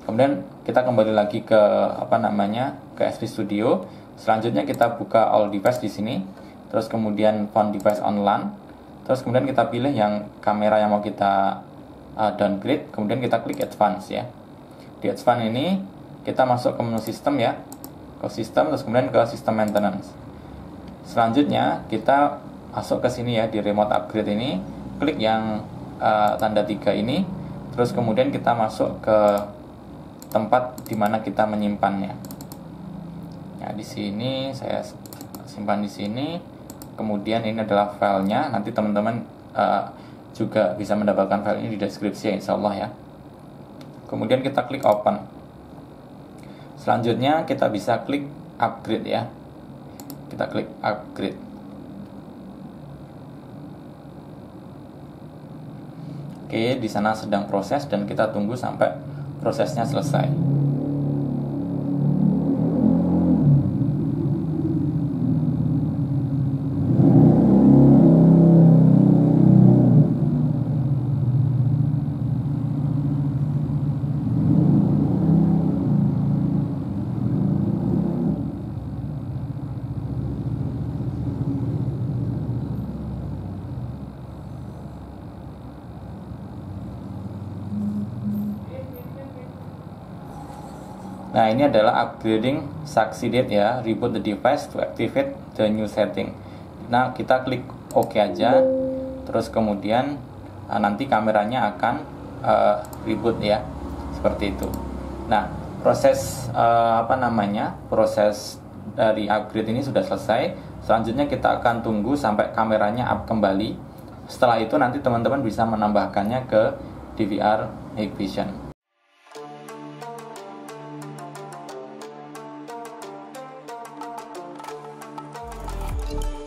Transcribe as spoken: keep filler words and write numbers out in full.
Kemudian kita kembali lagi ke apa namanya ke S P Studio. Selanjutnya kita buka all device di sini. Terus kemudian phone device on LAN. Terus kemudian kita pilih yang kamera yang mau kita uh, downgrade. Kemudian kita klik advance ya. Di advance ini kita masuk ke menu sistem ya, ke sistem, terus kemudian ke sistem maintenance. Selanjutnya kita masuk ke sini ya, di remote upgrade ini, klik yang uh, tanda tiga ini, terus kemudian kita masuk ke tempat dimana kita menyimpannya. Ya, di sini saya simpan di sini. Kemudian ini adalah filenya. Nanti teman-teman uh, juga bisa mendapatkan file ini di deskripsi ya, insya Allah ya. Kemudian kita klik open. Selanjutnya kita bisa klik upgrade ya. Kita klik upgrade. Oke, di sana sedang proses dan kita tunggu sampai prosesnya selesai. Nah, ini adalah upgrading succeeded ya, reboot the device to activate the new setting. Nah, kita klik OK aja, terus kemudian uh, nanti kameranya akan uh, reboot ya, seperti itu. Nah, proses uh, apa namanya, proses dari upgrade ini sudah selesai. Selanjutnya kita akan tunggu sampai kameranya up kembali. Setelah itu nanti teman-teman bisa menambahkannya ke D V R Hikvision. Thank you.